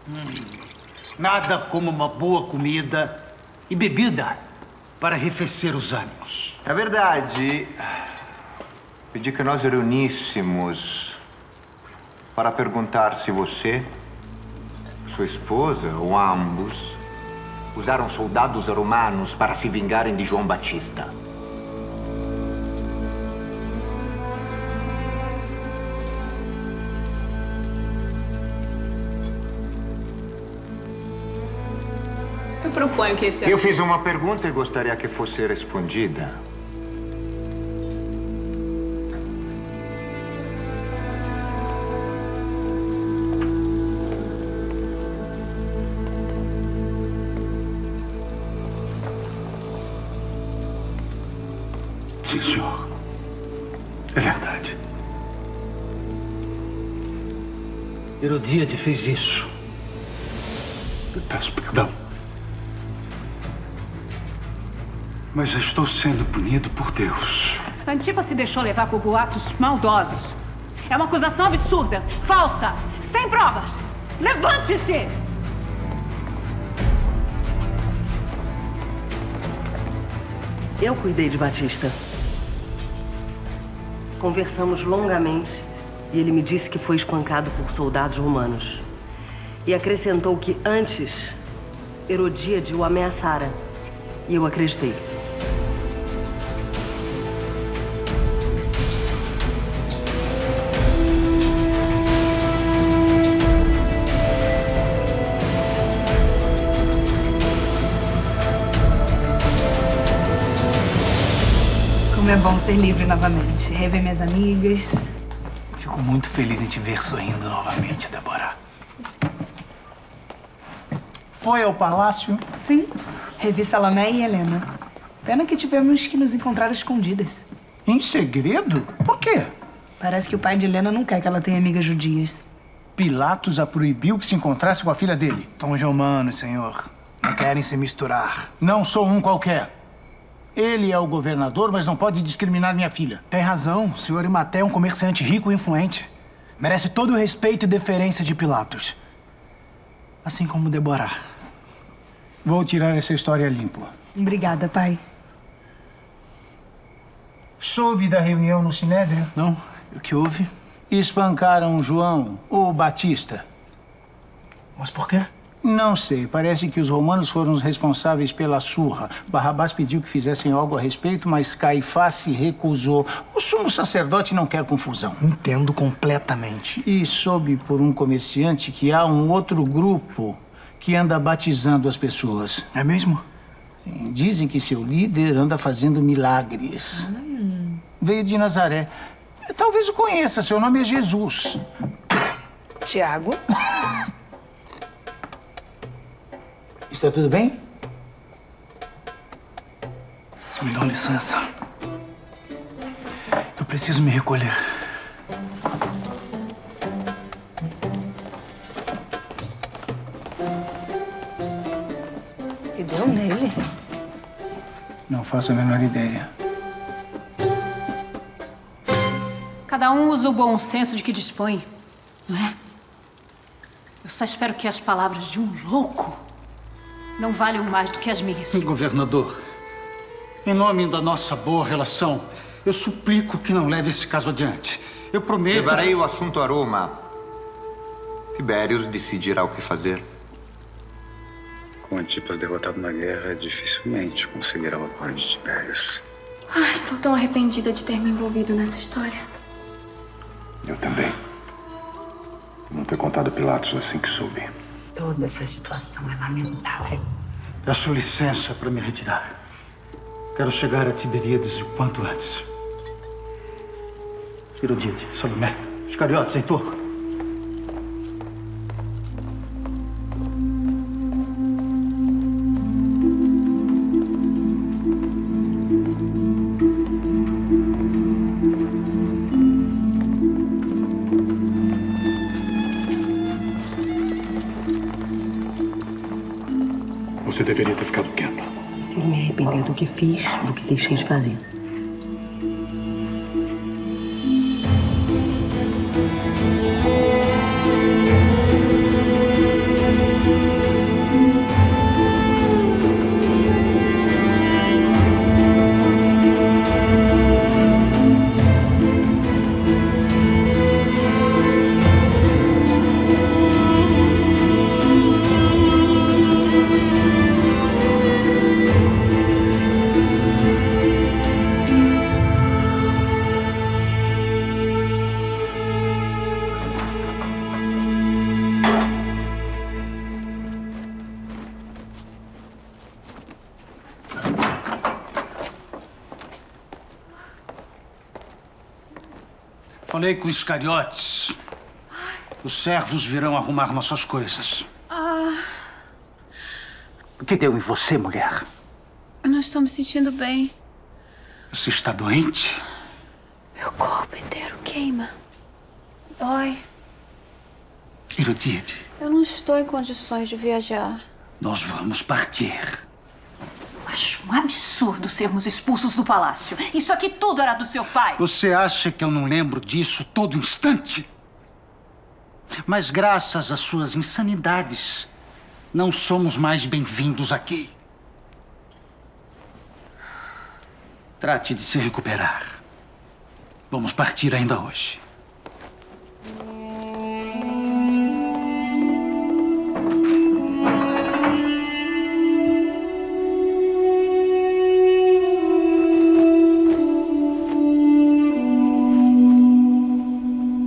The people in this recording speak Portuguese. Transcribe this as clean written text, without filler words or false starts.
Nada como uma boa comida e bebida para arrefecer os ânimos. É verdade. Pedi que nós reuníssemos para perguntar se você, sua esposa ou ambos usaram soldados romanos para se vingarem de João Batista. Eu proponho que esse... Eu fiz uma pergunta e gostaria que fosse respondida. Sim, senhor. É verdade. Herodíade fez isso. Eu peço perdão. Mas já estou sendo punido por Deus. Antipa se deixou levar por boatos maldosos. É uma acusação absurda, falsa, sem provas. Levante-se! Eu cuidei de Batista. Conversamos longamente e ele me disse que foi espancado por soldados romanos. E acrescentou que antes Herodíade o ameaçara. E eu acreditei. Como é bom ser livre novamente. Rever minhas amigas. Fico muito feliz em te ver sorrindo novamente, Débora. Foi ao palácio? Sim. Revi Salomé e Helena. Pena que tivemos que nos encontrar escondidas. Em segredo? Por quê? Parece que o pai de Helena não quer que ela tenha amigas judias. Pilatos a proibiu que se encontrasse com a filha dele. São romanos, senhor. Não querem se misturar. Não sou um qualquer. Ele é o governador, mas não pode discriminar minha filha. Tem razão. O senhor Imaté é um comerciante rico e influente. Merece todo o respeito e deferência de Pilatos. Assim como Débora. Vou tirar essa história limpo. Obrigada, pai. Soube da reunião no Sinédrio? Não. O que houve? Espancaram João, o Batista. Mas por quê? Não sei. Parece que os romanos foram os responsáveis pela surra. Barrabás pediu que fizessem algo a respeito, mas Caifás se recusou. O sumo sacerdote não quer confusão. Entendo completamente. E soube por um comerciante que há um outro grupo que anda batizando as pessoas. É mesmo? Sim. Dizem que seu líder anda fazendo milagres. Veio de Nazaré. Talvez o conheça. Seu nome é Jesus. Tiago? Está tudo bem? Me dá licença. Eu preciso me recolher. Que deu nele? Não faço a menor ideia. Cada um usa o bom senso de que dispõe, não é? Eu só espero que as palavras de um louco não valham mais do que as minhas. Governador, em nome da nossa boa relação, eu suplico que não leve esse caso adiante. Eu prometo... Levarei o assunto a Roma. Tibérios decidirá o que fazer. Com Antipas derrotado na guerra, dificilmente conseguirá o apoio de Tibérios. Ah, estou tão arrependida de ter me envolvido nessa história. Eu também. Não ter contado a Pilatos assim que soube. Toda essa situação é lamentável. Peço licença para me retirar. Quero chegar a Tiberíades o quanto antes. Herodíade, Salomé, Iscariotes, Heitor. Você deveria ter ficado quieta. Prefiro me arrepender do que fiz do que deixei de fazer. Falei com os Iscariotes. Os servos virão arrumar nossas coisas. O que deu em você, mulher? Eu não estou me sentindo bem. Você está doente? Meu corpo inteiro queima. Dói. Erudite. Eu não estou em condições de viajar. Nós vamos partir. Eu acho um absurdo sermos expulsos do palácio. Isso aqui tudo era do seu pai. Você acha que eu não lembro disso todo instante? Mas graças às suas insanidades, não somos mais bem-vindos aqui. Trate de se recuperar. Vamos partir ainda hoje.